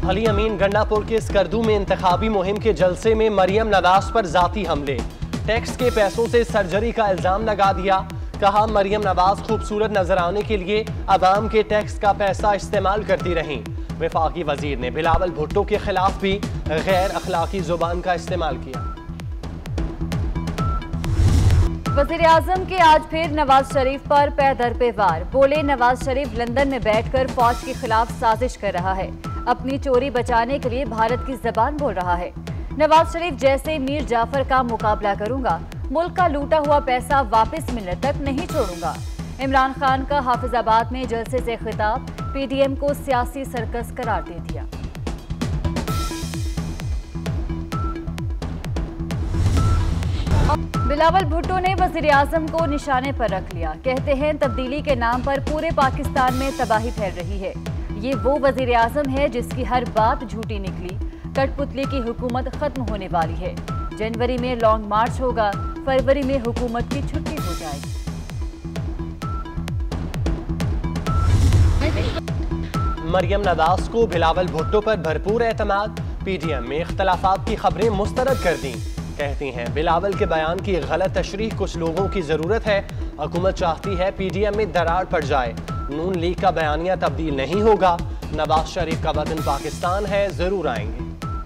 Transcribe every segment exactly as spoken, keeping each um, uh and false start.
अली अमीन गंडापुर के स्कर्दू में इंतखाबी मुहिम के जलसे में मरियम नवाज पर जाती हमले। टैक्स के पैसों से सर्जरी का इल्जाम लगा दिया। कहा मरियम नवाज खूबसूरत नजर आने के लिए अवाम के टैक्स का पैसा इस्तेमाल करती रहीं। वफाकी वजीर ने बिलावल भुट्टो के खिलाफ भी गैर अखलाकी जुबान का इस्तेमाल किया। वज़ीर आज़म के आज फिर नवाज शरीफ पर पे दर पे वार। बोले नवाज शरीफ लंदन में बैठकर फौज के खिलाफ साजिश कर रहा है, अपनी चोरी बचाने के लिए भारत की जबान बोल रहा है। नवाज शरीफ जैसे मीर जाफर का मुकाबला करूंगा, मुल्क का लूटा हुआ पैसा वापस मिलने तक नहीं छोड़ूंगा। इमरान खान का हाफिजाबाद में जलसे से खिताब, पीडीएम को सियासी सर्कस करार दे दिया। बिलावल भुट्टो ने वज़ीर आज़म को निशाने पर रख लिया। कहते हैं तब्दीली के नाम पर पूरे पाकिस्तान में तबाही फैल रही है। ये वो वज़ीर आज़म है जिसकी हर बात झूठी निकली। कठपुतली की हुकूमत खत्म होने वाली है। जनवरी में लॉन्ग मार्च होगा, फरवरी में हुकूमत की छुट्टी हो जाएगी। मरियम नवाज को बिलावल भुट्टो पर भरपूर एतमाद। पीडीएम में इख्तलाफात की खबरें मुस्तरद कर दी। कहती हैं बिलावल के बयान की गलत तशरीह कुछ लोगों की जरूरत है। हुकूमत चाहती है पीडीएम में दरार पड़ जाए। नून लीग का बयानिया तब्दील नहीं होगा। नवाज शरीफ का वतन पाकिस्तान है, जरूर आएंगे।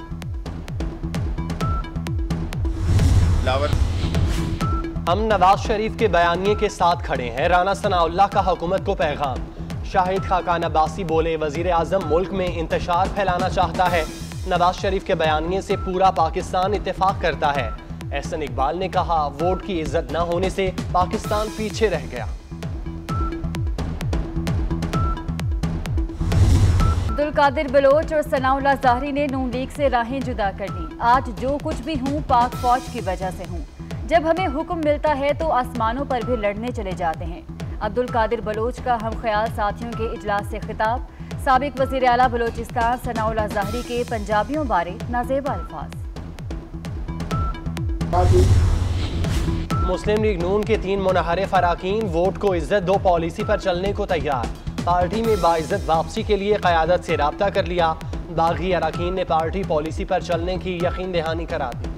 हम नवाज शरीफ के बयानिए के साथ खड़े हैं। राना सनाउल्लाह का हुकूमत को पैगाम। शाहिद खाकान अब्बासी बोले वजीर आजम मुल्क में इंतशार फैलाना चाहता है। नवाज शरीफ के बयानिए से पूरा पाकिस्तान इत्तेफाक करता है। एहसन इकबाल ने कहा वोट की इज्जत न होने से पाकिस्तान पीछे रह गया। अब्दुल कादिर बलोच और सनाउल्लाह ज़ाहरी ने नून लीग से राहें जुदा कर दी। आज जो कुछ भी हूँ पाक फौज की वजह से हूँ। जब हमें हुक्म मिलता है तो आसमानों पर भी लड़ने चले जाते हैं। अब्दुल कादिर बलोच का हम ख्याल साथियों के इजलास से खिताब। साबिक वज़ीर आला बलोचिस्तान सनाउल्लाह ज़ाहरी के पंजाबियों बारे नाज़ेबा अल्फाज। मुस्लिम लीग नून के तीन मुनहरे फराकीन वोट को इज्जत दो पॉलिसी पर चलने को तैयार। पार्टी में बाइज्जत वापसी के लिए क़यादत से राब्ता कर लिया। बागी अरकान ने पार्टी पॉलिसी पर चलने की यकीन दहानी करा दी।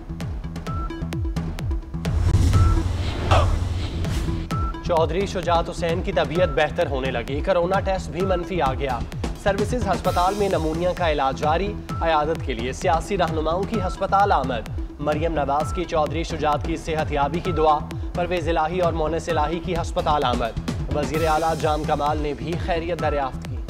चौधरी शुजात हुसैन की तबीयत बेहतर होने लगी। कोरोना टेस्ट भी मनफी आ गया। सर्विसेज अस्पताल में नमूनिया का इलाज जारी। अयादत के लिए सियासी रहनुमाओं की अस्पताल आमद। मरियम नवाज की चौधरी शुजात की सेहतयाबी की दुआ। परवेज इलाही और मोनस इलाही की अस्पताल आमद। वजीर आला जाम कमाल ने भी खैरियत दरियाफ्त की।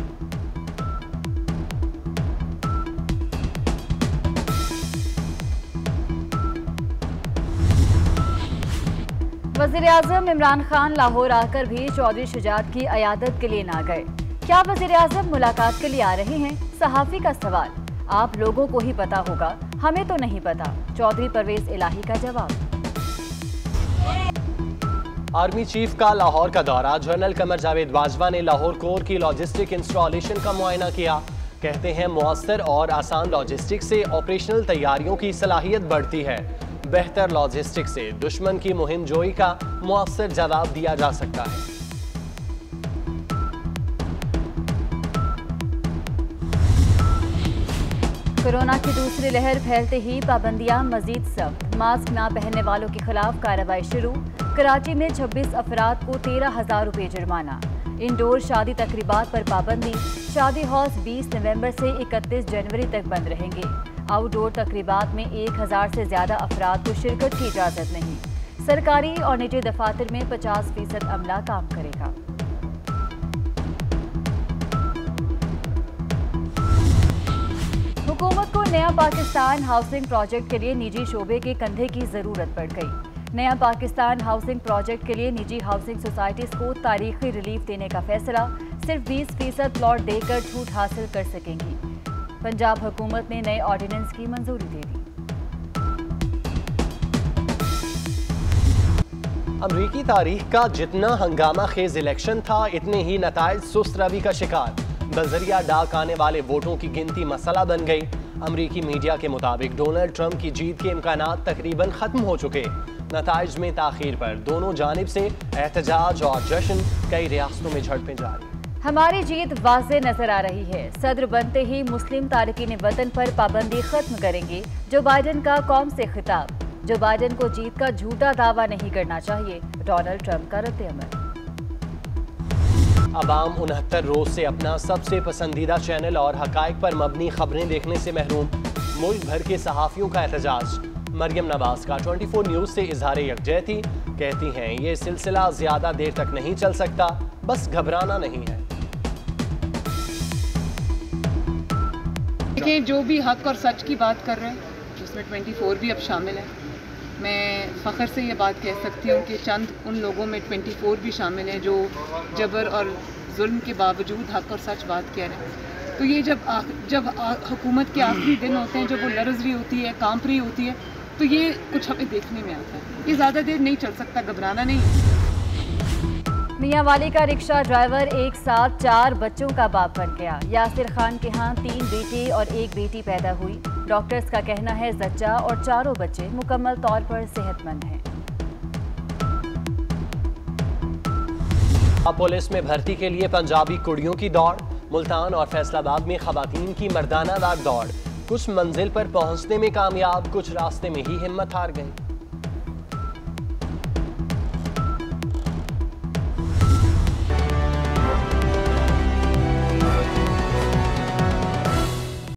वज़ीर आज़म इमरान खान लाहौर आकर भी चौधरी शुजात की अयादत के लिए ना गए। क्या वज़ीर आज़म मुलाकात के लिए आ रहे हैं? सहाफ़ी का सवाल। आप लोगों को ही पता होगा, हमें तो नहीं पता। चौधरी परवेज इलाही का जवाब। आर्मी चीफ का लाहौर का दौरा। जनरल कमर जावेद बाजवा ने लाहौर कोर की लॉजिस्टिक इंस्टॉलेशन का मुआयना किया। कहते हैं मुअस्सर और आसान लॉजिस्टिक से ऑपरेशनल तैयारियों की सलाहियत बढ़ती है। बेहतर लॉजिस्टिक से दुश्मन की मुहिम जोई का मुअस्सर जवाब दिया जा सकता है। कोरोना की दूसरी लहर फैलते ही पाबंदियां मजीद सख्त। मास्क ना पहनने वालों के खिलाफ कार्रवाई शुरू। कराची में छब्बीस अफराद को तेरह हजार रुपये जुर्माना। इंडोर शादी तकरीबात पर पाबंदी। शादी हॉल्स बीस नवंबर से इकतीस जनवरी तक बंद रहेंगे। आउटडोर तकरीबात में एक हजार से ज्यादा अफराद को शिरकत की इजाजत नहीं। सरकारी और निजी दफातर में पचास फीसद अमला काम करेगा। हुकूमत को नया पाकिस्तान हाउसिंग प्रोजेक्ट के लिए निजी शोबे के कंधे की जरूरत पड़ गई। नया पाकिस्तान हाउसिंग प्रोजेक्ट के लिए निजी हाउसिंग सोसाइटीज को तारीखी रिलीफ देने का फैसला। सिर्फ बीस फीसद प्लॉट देकर छूट हासिल कर सकेंगी। पंजाब हुकूमत ने नए ऑर्डिनेंस की मंजूरी दे दी। अमरीकी तारीख का जितना हंगामा खेज इलेक्शन था, इतने ही नताइज सुस्त रवि का शिकार। बजरिया डाक आने वाले वोटों की गिनती मसला बन गई। अमरीकी मीडिया के मुताबिक डोनाल्ड ट्रंप की जीत के इम्कानात तकरीबन खत्म हो चुके। नताइज में ताखीर पर दोनों जानिब से एहतजाज और जश्न। कई रियासतों में झड़पें जारी। हमारी जीत वाज़े नजर आ रही है। सदर बनते ही मुस्लिम तारकीन वतन पर पाबंदी खत्म करेंगे। जो बाइडन का कौम से खिताब। जो बाइडन को जीत का झूठा दावा नहीं करना चाहिए। डोनाल्ड ट्रंप का रद्द-ए-अमल। अवाम उनहत्तर रोज से अपना सबसे पसंदीदा चैनल और हकायक पर मबनी खबरें देखने से महरूम। मुल्क भर के सहाफ़ियों का एहतजाज। मरियम नवाज का चौबीस न्यूज़ से इजहार यकजहती। कहती हैं ये सिलसिला ज्यादा देर तक नहीं चल सकता, बस घबराना नहीं है। देखिए, जो भी हक और सच की बात कर रहे हैं उसमें चौबीस भी अब शामिल है। मैं फ़ख्र से ये बात कह सकती हूँ कि चंद उन लोगों में चौबीस भी शामिल हैं जो जबर और जुल्म के बावजूद हक और सच बात कह रहे हैं। तो ये जब आ, जब आ, हुकूमत के आखिरी दिन होते हैं, जब वो लरज़ रही होती है, कांप रही होती है, तो ये कुछ हमें देखने में आता है। ये ज़्यादा देर नहीं चल सकता, घबराना नहीं। मियांवाली का रिक्शा ड्राइवर एक साथ चार बच्चों का बाप बन गया। यासिर खान के यहाँ तीन बेटे और एक बेटी पैदा हुई। डॉक्टर्स का कहना है जच्चा और चारों बच्चे मुकम्मल तौर पर सेहतमंद हैं। पुलिस में भर्ती के लिए पंजाबी कुड़ियों की दौड़। मुल्तान और फैसलाबाद में खवातीन की मर्दाना दाग दौड़। कुछ मंजिल पर पहुंचने में कामयाब, कुछ रास्ते में ही हिम्मत हार गई।